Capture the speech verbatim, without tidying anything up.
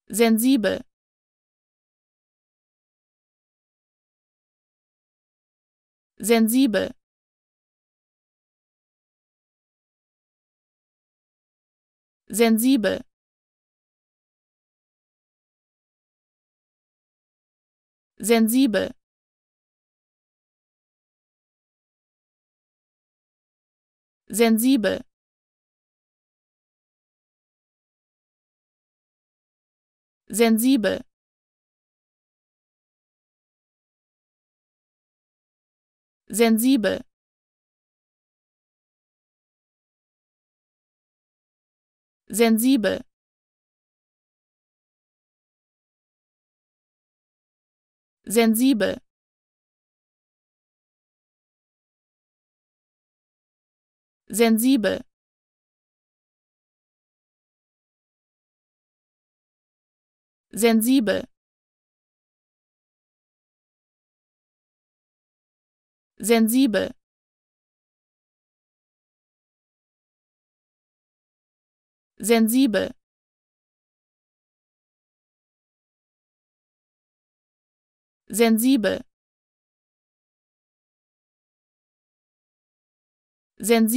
sensibel, sensibel, sensibel, sensibel, sensibel, sensibel, sensibel, sensibel, sensibel, sensibel, sensibel, sensibel, sensibel, sensibel, sensibel,